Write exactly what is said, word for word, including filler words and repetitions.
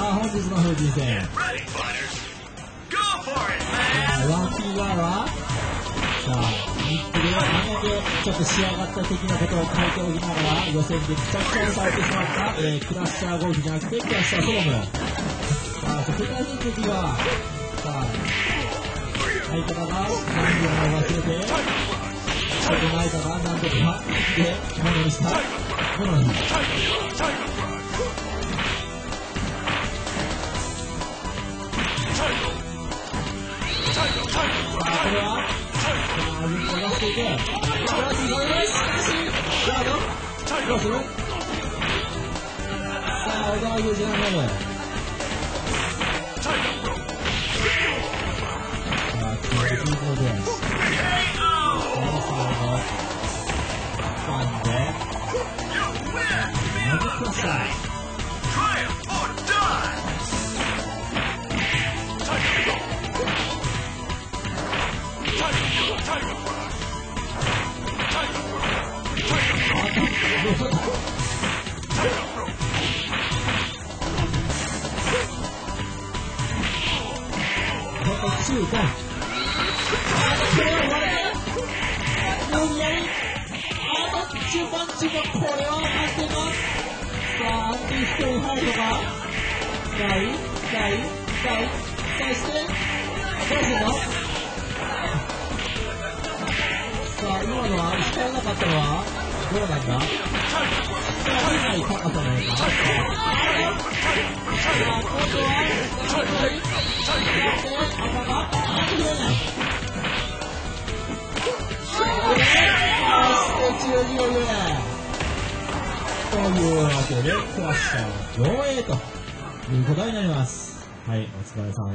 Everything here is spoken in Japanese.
あ、本日の風神戦。ワンピーワンは、さあ、日記であんだけちょっと仕上がった的なことを書いておきながら、予選でくちゃくちゃにされてしまった、えー、クラッシャーゴルフじゃなくて、クラッシャーソロム。さあ、世界人的は、さあ、相方が何秒も忘れて、そこの相方が何度かで、ものにした、ものに。これは、あー、ずっと出していて、これはすごいです。しかし、ガード、どうする？さあ、小川裕二がなる。さあ、決めていいことで。このスローのファンで、マジクラッシャー。中間。あとこれは終わり。無理やり。あと中盤中盤、これは安定か。さあ、安定して入るのか。大、大、大、大して、どうするの？さあ、今のは使えなかったのはどうなんだ？使えない高さなのか。さあ、今度は、さあ、これ、赤が、あ、切れない。そして中じゅうに。というわけで、クラッシャー上映ということになります。はい、お疲れ様です。